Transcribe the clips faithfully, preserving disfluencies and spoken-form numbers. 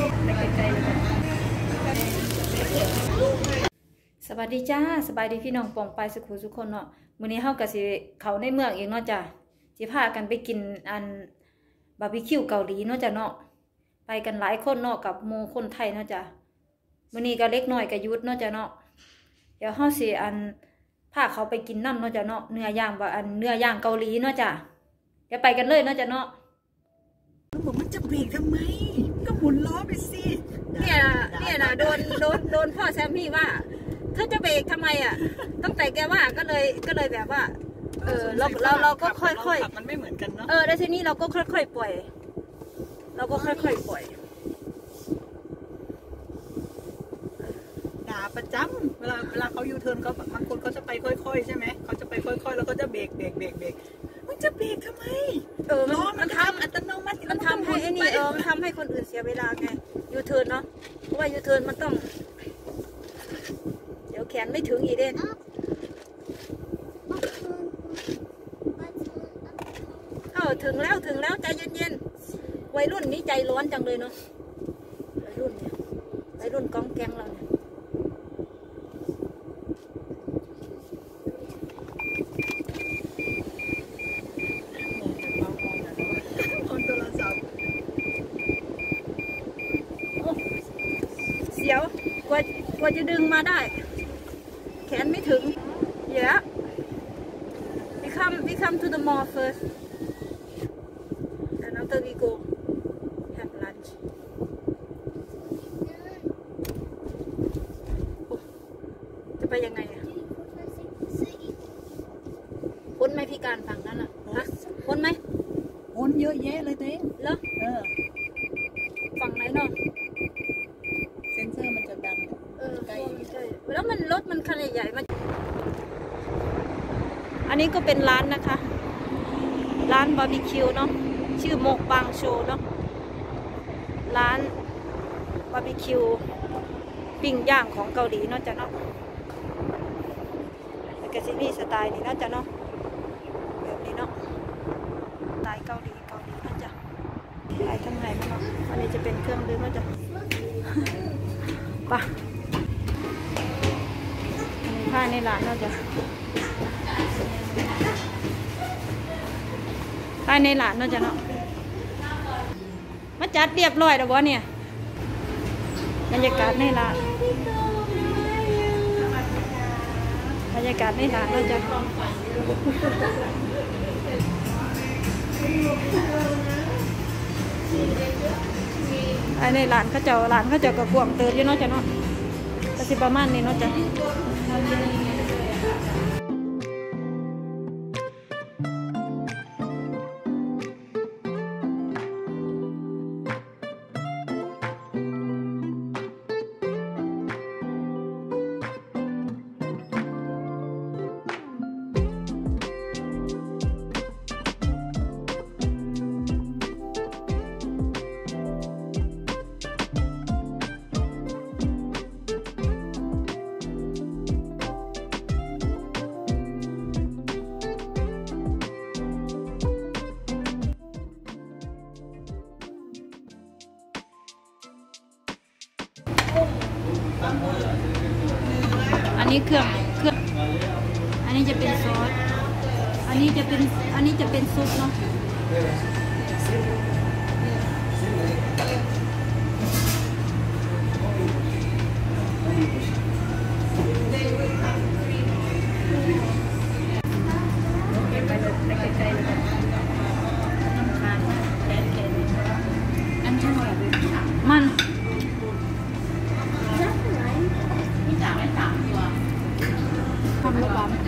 สวัสดีจ้าสบายดีพี่น้องปองไปสุขุสุขคนเนาะมื้อนี้เฮาก็สิเข้าในเมืองเองเนาะจ้ะสิพากันไปกินอันบาร์บีคิวเกาหลีเนาะจ้ะเนาะไปกันหลายคนเนาะกับหมู่คนไทยเนาะจ้ะมื้อนี้ก็เล็กน้อยก็หยุดเนาะจ้ะเนาะเดี๋ยวเฮาสิอันพาเขาไปกินน้ำเนาะจ้ะเนาะเนื้อย่างว่าอันเนื้อย่างเกาหลีเนาะจ้ะเดี๋ยวไปกันเลยเนาะจ้ะเนาะบอกมันจะเบรกทำไมก็หมุนล้อไปสิเนี่ยเนี่ยนะโดนโดนโดนพ่อแซมมี่ว่าเธอจะเบรกทำไมอ่ะตั้งแต่แกว่าก็เลยก็เลยแบบว่าเออเราเราเราก็ค่อยๆมันไม่เหมือนกันเนาะเออแล้วทีนี้เราก็ค่อยๆปล่อยเราก็ค่อยๆปล่อยด่าประจำเวลาเวลาเขายูเทิร์นเขาบางคนเขาจะไปค่อยๆใช่ไหมเขาจะไปค่อยๆแล้วก็จะเบรกเบรกเบรกเบรกมันจะเบรกทำไมเออล้อมันทำอัตโนมัติมันทำให้ไอ้นี่เออมันทำให้คนอื่นเสียเวลาไงยูเทิร์นเนาะเพราะว่ายูเทิร์นมันต้องเดี๋ยวแขนไม่ถึงอีกเด่นเออถึงแล้วถึงแล้วใจเย็นๆวัยรุ่นนี้ใจร้อนจังเลยเนาะวัยรุ่นเนี่ยวัยรุ่นกองแกงเราเนี่ยเสียวกว่ากว่าจะดึงมาได้แขนไม่ถึงเยอะ we come we come to the mall first and after we go have lunch จะไปยังไงอะพ้นไหมพี่การฝั่งนั้นอะฮะพ้นไหมพ้นเยอะแยะเลยเต้เหรอเออฝั่งไหนเนาะเซนเซอร์มันจะดังเออใกล้ใช่แล้วมันรถมันคันใหญ่ๆมันอันนี้ก็เป็นร้านนะคะร้านบาร์บีคิวเนาะชื่อโมกบางโชเนาะร้านบาร์บีคิวปิ้งย่างของเกาหลีเนาะจ้ะเนาะแล้วก็จะมีสไตล์นี้เนาะจ้ะเนาะแบบนี้เนาะสไตล์เกาหลีเกาหลีเนาะจ้ะขายทั้งไหนเนาะอันนี้จะเป็นเครื่องดื่มเนาะจ้ะป่ะผ้าในร้านเนาะจ้ะผ้าในร้านเนาะจ้ะเนาะมาจัดเรียบร้อยแล้ววะเนี่ยบรรยากาศในร้านบรรยากาศในร้านเนาะจ้ะไอ้ในร้านเขาเจ้าร้านเขาเจ้าก็กวางเติมอยู่เนาะจ้ะเนาะก็สิประมาณนี้เนาะจ้ะอันนี้เครื่องเครื่องอันนี้จะเป็นซอสอันนี้จะเป็นอันนี้จะเป็นซุปเนาะมันทำลูกบอล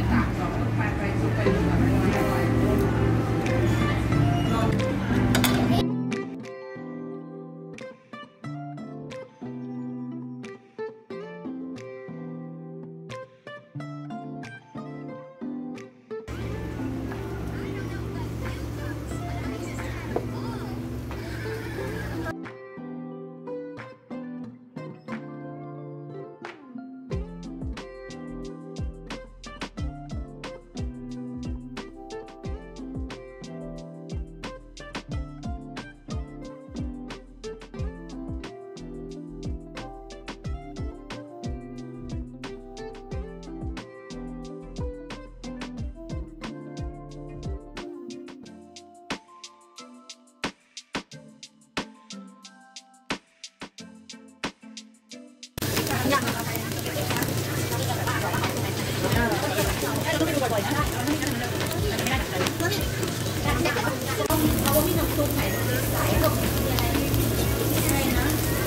ซุปไข่สายลงอะไรอะไรนะ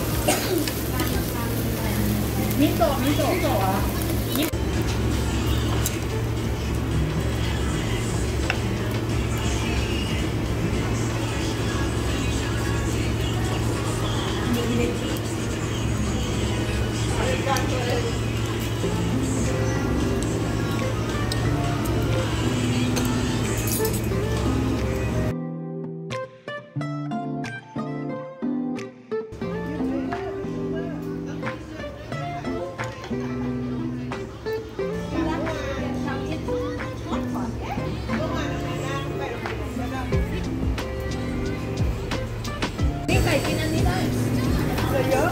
มิโซะมิโซะมิโซะอ่ะนี่ไก่กินอันนี้ได้เยอะ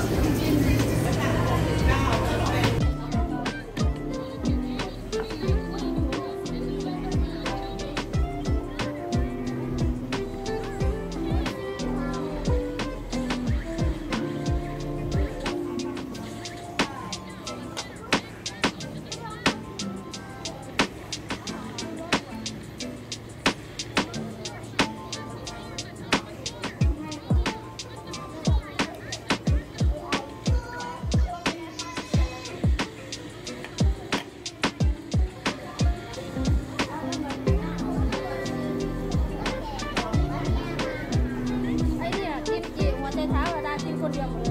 ไอ้เนี่ยกินกี่หัวใจเท้าอะดากินคนเดียวหมด